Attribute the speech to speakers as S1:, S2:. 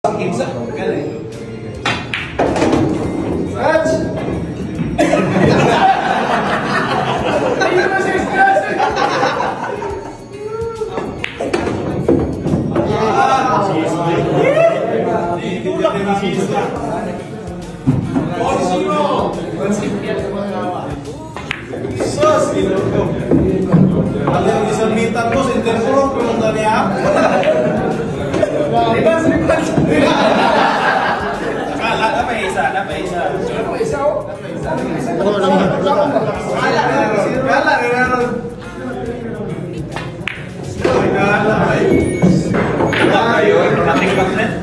S1: Kalian bisa minta bos interpol belum dari apa? Kalah apa Isa? Apa Isa? Kalah.